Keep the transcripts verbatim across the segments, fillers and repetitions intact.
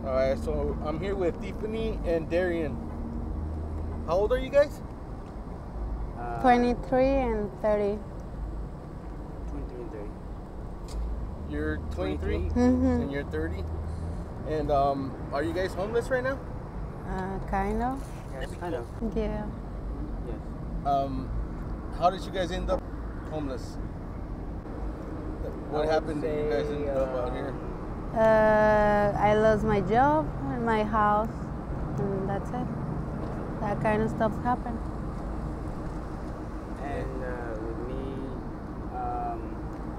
All right, so I'm here with Tiffany and Darian. How old are you guys? Uh, twenty-three and thirty. twenty-three and thirty. You're twenty-three Mm-hmm. and you're thirty. And um, are you guys homeless right now? Uh, kind of. Yes, kind of. Yeah. Yes. Um, how did you guys end up homeless? What I would happened that you guys say, ended up out here? Uh, I lost my job and my house, and that's it. That kind of stuff happened. And uh, with me, um,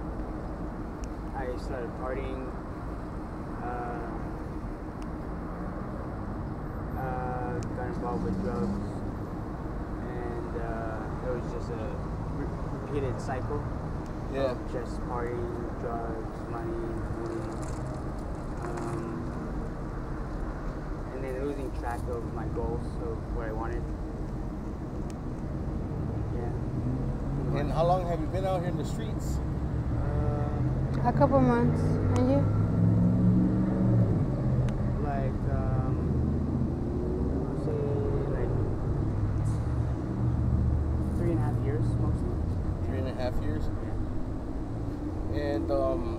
I started partying. Uh, uh, got involved with drugs, and uh, it was just a re- repeated cycle Yeah. of just partying, drugs, money, money, um, and then losing track of my goals of what I wanted. Yeah. And how long have you been out here in the streets? Uh, A couple months. And you? like um, I'll say like three and a half years mostly. Three and a half years. Yeah. And um,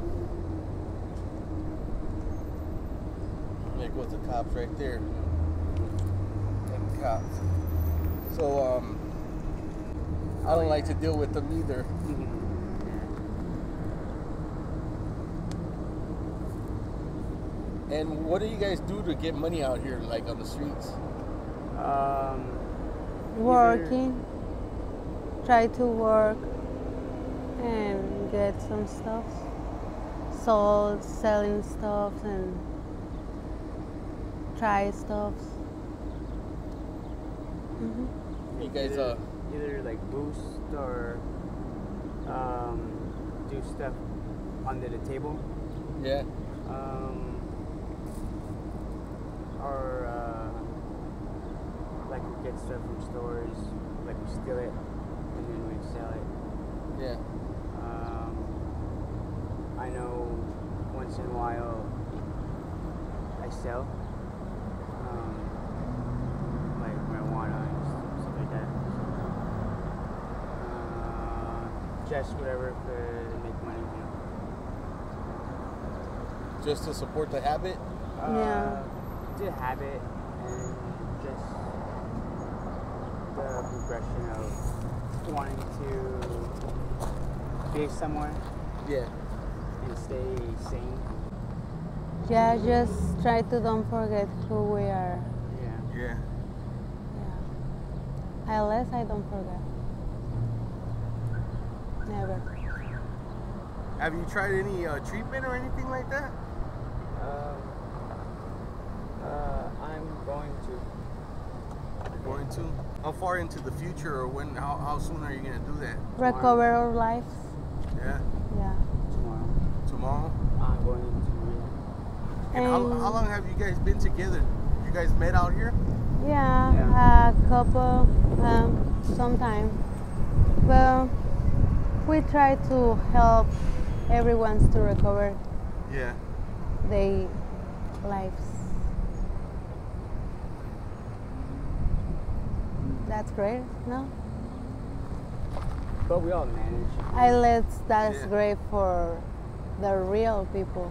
there goes the cops right there. Them cops. So um, I don't like to deal with them either. And what do you guys do to get money out here, like on the streets? Um, Working. Try to work and get some stuff. Sold, selling stuff, and try stuff. hmm You guys, either, uh, either like boost or um, do stuff under the table. yeah. Um, or uh, like we get stuff from stores, like we steal it and then we sell it. Yeah. Um, I know once in a while I sell um, like marijuana and stuff like that. Uh, just whatever to make money, you know. Just to support the habit. Uh, Yeah. To habit and just the progression of wanting to be somewhere Yeah. and stay sane. Yeah, just try to don't forget who we are. Yeah. Yeah. Yeah. Unless I don't forget. Never. Have you tried any uh, treatment or anything like that? Um, uh, I'm going to. Going to? How far into the future, or when? How, how soon are you gonna do that? Recover our lives. Yeah. Yeah. Tomorrow. Tomorrow. I'm going to. And how, And- how long have you guys been together? You guys met out here? Yeah, Yeah. a couple, um, sometime. Well, we try to help everyone to recover Yeah. their lives. That's great, no? But we all manage. I let that's Yeah. great for the real people.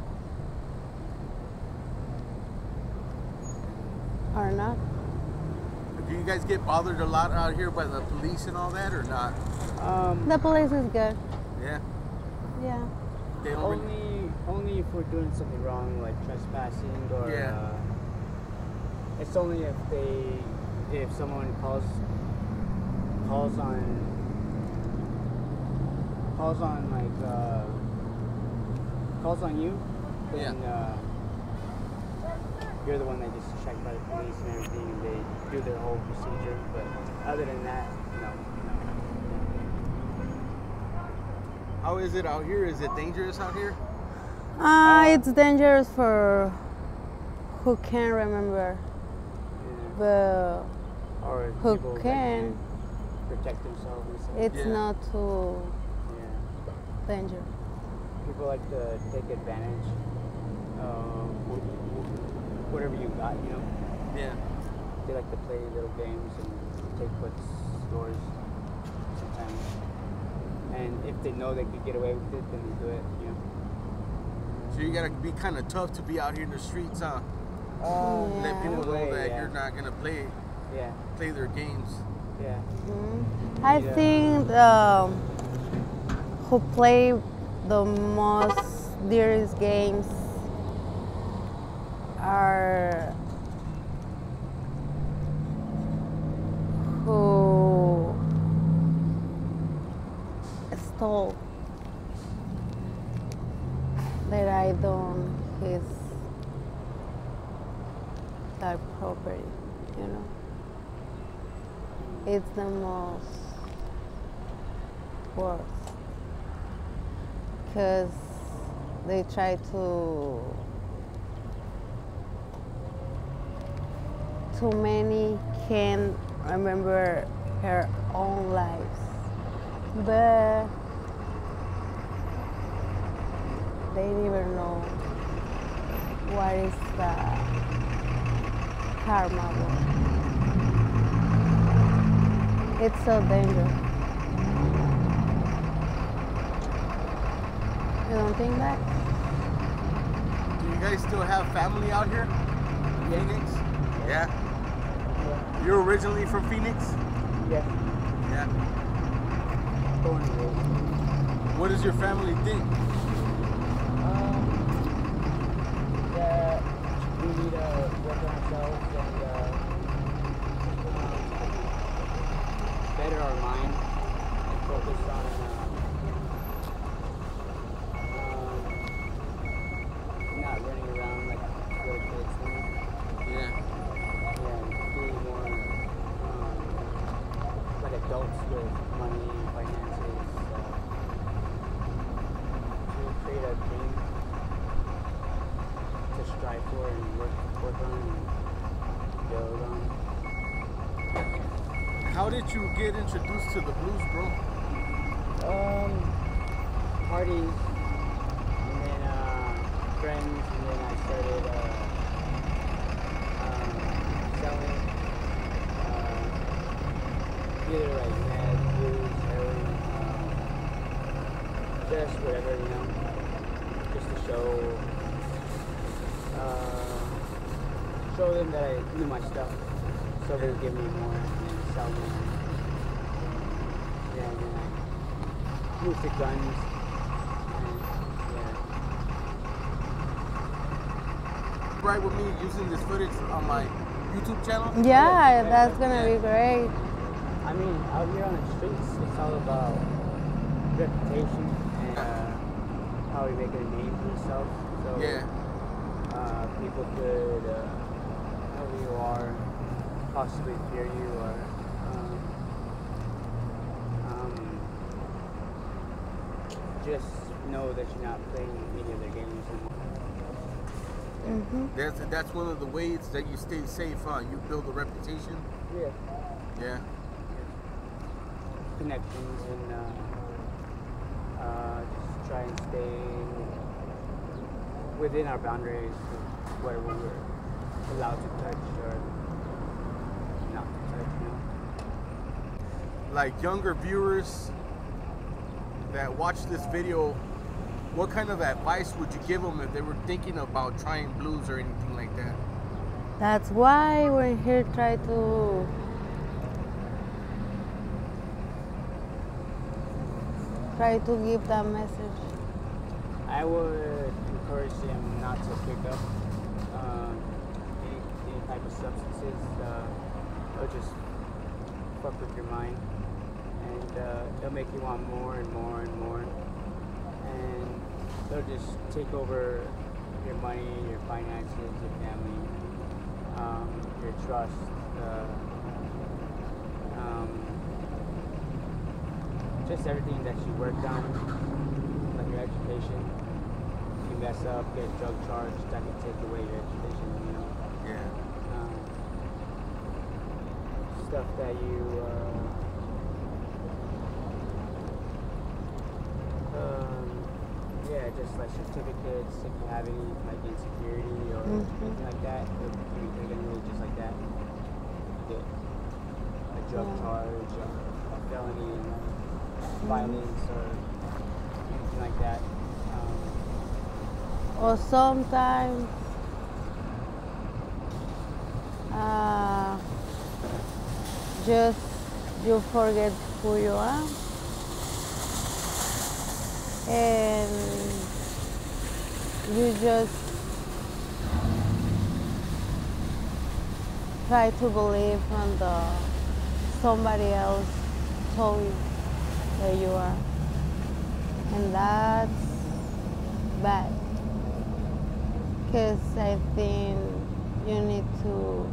Or not? Do you guys get bothered a lot out here by the police and all that, or not? Um, The police is good. Yeah. Yeah. They don't really- only, only if we're doing something wrong, like trespassing, or Yeah. uh, it's only if they, if someone calls, calls on, calls on like, uh, calls on you, then uh, you're the one that gets checked by the police and everything, and they do their whole procedure. But other than that, no, no. How is it out here? Is it dangerous out here? Uh, it's dangerous for who can remember, Yeah. but Or who people that can, protect themselves and stuff. it's Yeah. not too Yeah. dangerous. People like to take advantage of whatever you got, you know. Yeah. They like to play little games and take what's yours sometimes. And if they know they could get away with it, then they do it, you know. So you gotta be kind of tough to be out here in the streets, huh? Um, Let Yeah. people in a know way, that yeah. you're not gonna play Yeah, play their games. yeah. Mhm. I Yeah. think um, who play the most dearest games are who stole their item, his their property, you know. It's the most worst because they try to too many can remember her own lives, but they never know what is the karma world. It's so dangerous. You don't think that? Do you guys still have family out here? Phoenix? Yeah. You're originally from Phoenix? Yeah. Yeah. Born and raised. What does your family think? Um, that we need to work on ourselves and uh, um, better our mind and focus on uh, um, not running around like little kids, you know? Yeah. Yeah, being more um, like adults with money, finances, uh, to create a dream to strive for and work, work on and build on. How did you get introduced to the blues, bro? Um, parties, and then uh, friends, and then I started uh, um, selling uh, either like meth, blues, heroin, um, just whatever, you know, just to show, uh, show them that I knew my stuff, so they would give me more and then sell more. Yeah, and then I moved to guns. And, yeah. Right with me using this footage on my YouTube channel? Yeah, yeah, that's gonna yeah. be great. I mean, out here on the streets, it's all about reputation and uh, how you make a name for yourself. So Yeah. uh, people could uh, know who you are, possibly fear you, or um, um, just know that you're not playing any of their games anymore. Hmm. That's that's one of the ways that you stay safe, huh? You build a reputation. Yeah. Yeah. Connections and uh, uh, just try and stay within our boundaries of where we were allowed to touch or not to touch, you know. Like younger viewers that watch this video, what kind of advice would you give them if they were thinking about trying blues or anything like that? That's why we're here try to try to give that message. I would encourage them not to pick up um, any, any type of substances. Uh, they'll just fuck with your mind, and uh, they'll make you want more and more and more, and they'll just take over your money, your finances, your family, um, your trust, uh, um, just everything that you worked on, like your education. If you mess up, get drug charged, that can take away your education, you know. Yeah. Um, stuff that you, uh, um, yeah, just like certificates, if you have any like insecurity or Mhm. anything like that, they're, they're gonna really just like that get a drug Yeah. charge, or a felony, you know, violence or anything like that. Um, Or sometimes uh, just you forget who you are and you just try to believe in the somebody else told you that you are, and that's bad. Because I think you need to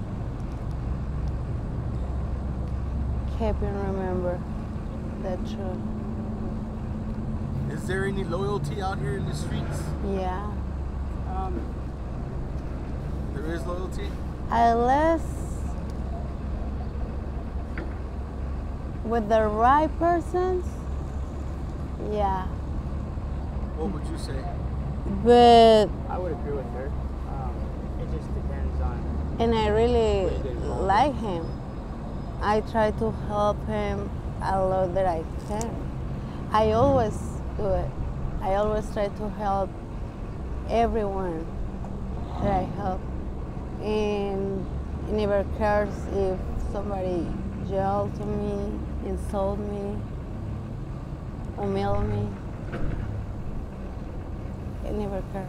keep and remember the truth. Is there any loyalty out here in the streets? Yeah. um, There is loyalty? Unless with the right persons, yeah. What would you say? But, I would agree with her. Um, it just depends on. and I really What you get involved like him. I try to help him a lot that I can. I always do it. I always try to help everyone that I help. And it never cares if somebody yelled to me, insult me, humiliate me. It never cares.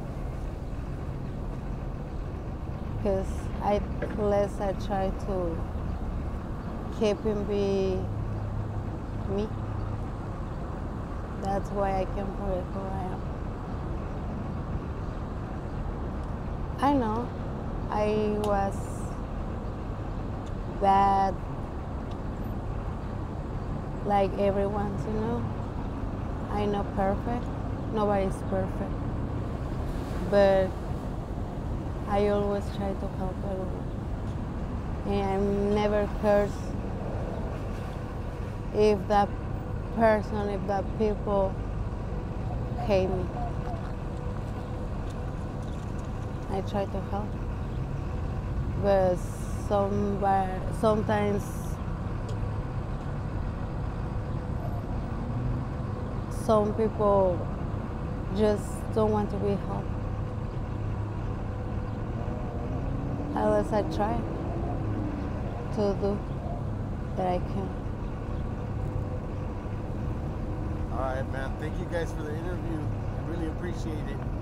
Because I, less I try to keep him be me. That's why I can forget who I am. I know I was bad, like everyone's, you know. I'm not perfect. Nobody's perfect. But I always try to help everyone. And I never curse if that person, if that people hate me. I try to help. But somebody, sometimes some people just don't want to be helped. Unless I try to do that I can. All right, man. Thank you guys for the interview. I really appreciate it.